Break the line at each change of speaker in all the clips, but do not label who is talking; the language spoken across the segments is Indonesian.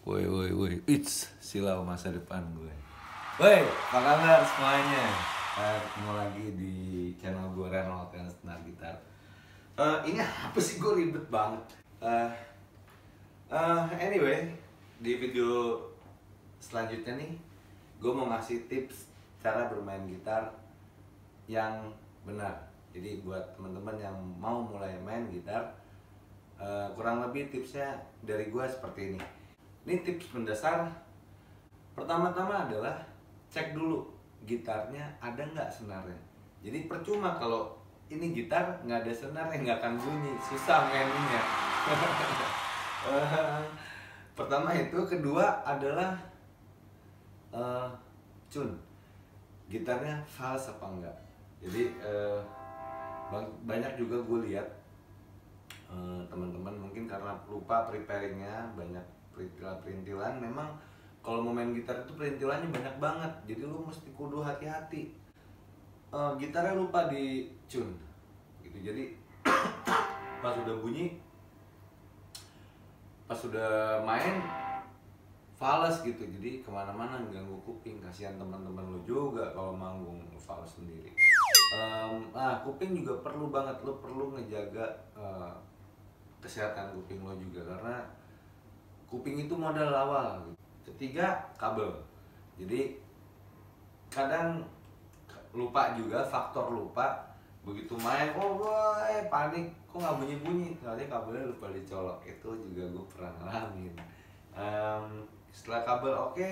Woi, it's silau masa depan gue. Woi, apa kabar semuanya? Ketemu lagi di channel gue Renald yang Senar Gitar. Ini apa sih, gue ribet banget. Anyway, di video selanjutnya nih, gue mau ngasih tips cara bermain gitar yang benar. Jadi buat teman-teman yang mau mulai main gitar, kurang lebih tipsnya dari gue seperti ini. Ini tips mendasar. Pertama-tama adalah cek dulu gitarnya ada nggak senarnya. Jadi percuma kalau ini gitar nggak ada senarnya, nggak akan bunyi, susah mainnya. Pertama itu. Kedua adalah tune gitarnya fals apa enggak. Jadi banyak juga gue lihat teman-teman mungkin karena lupa preparingnya, banyak perintilan. Memang kalau mau main gitar itu perintilannya banyak banget, jadi lu mesti kudu hati-hati. Gitarnya lupa di tune gitu, jadi pas udah bunyi, pas udah main fals gitu, jadi kemana-mana ganggu kuping. Kasihan teman-teman lu juga kalau manggung fals sendiri. Kuping juga perlu banget, lu perlu ngejaga kesehatan kuping lo juga, karena kuping itu modal awal. Ketiga, kabel. Jadi kadang lupa juga, faktor lupa. Begitu main, oh boy, panik, kok nggak bunyi-bunyi, soalnya kabelnya lupa dicolok. Itu juga gue pernah ngalamin. Setelah kabel oke,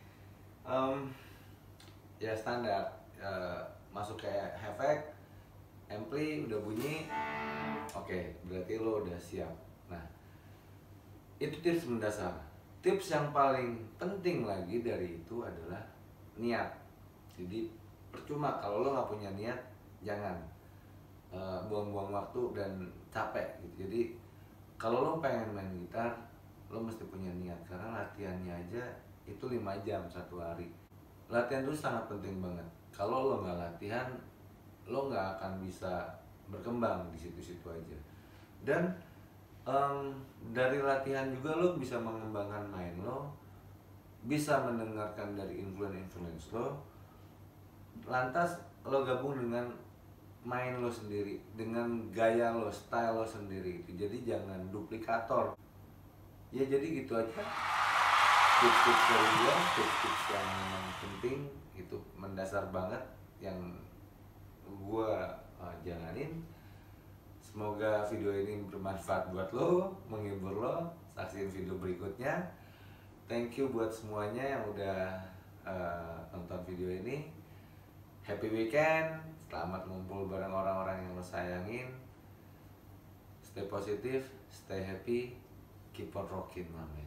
ya standar, masuk kayak efek, ampli udah bunyi, oke, berarti lo udah siap. Nah, itu tips mendasar. Tips yang paling penting lagi dari itu adalah niat. Jadi percuma kalau lo nggak punya niat, jangan buang-buang waktu dan capek gitu. Jadi kalau lo pengen main gitar, lo mesti punya niat, karena latihannya aja itu 5 jam satu hari. Latihan itu sangat penting banget. Kalau lo nggak latihan, lo nggak akan bisa berkembang di situ-situ aja. Dan dari latihan juga lo bisa mengembangkan main lo, bisa mendengarkan dari influence lo, lantas lo gabung dengan main lo sendiri, dengan gaya lo, style lo sendiri. Jadi jangan duplikator. Ya jadi gitu aja tips-tips dari gue, tips-tips yang memang penting, itu mendasar banget yang gue jalanin. Semoga video ini bermanfaat buat lo, menghibur lo. Saksikan video berikutnya. Thank you buat semuanya yang udah nonton video ini. Happy weekend, selamat ngumpul bareng orang-orang yang lo sayangin. Stay positif, stay happy, keep on rocking, man.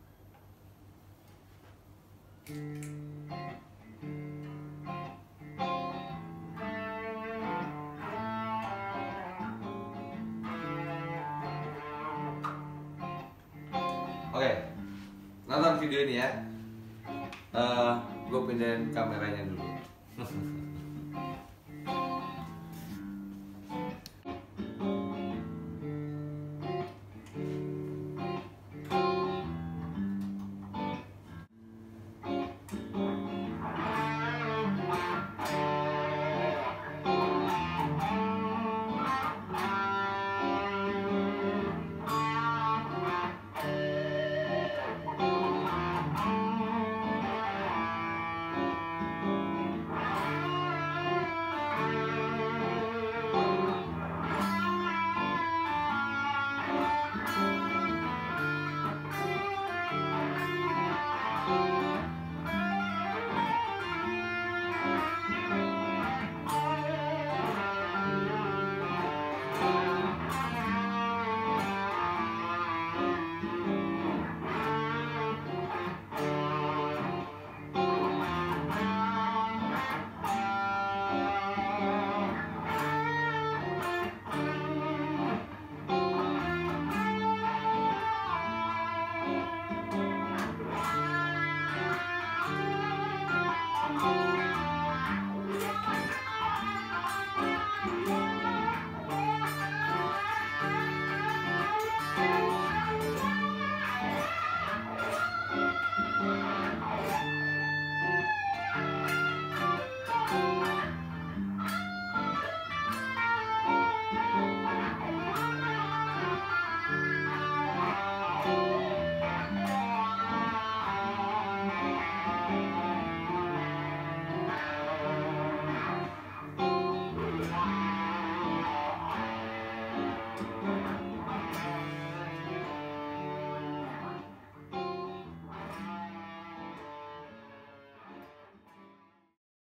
Oke, nonton video ini ya. Gue pindahin kameranya dulu.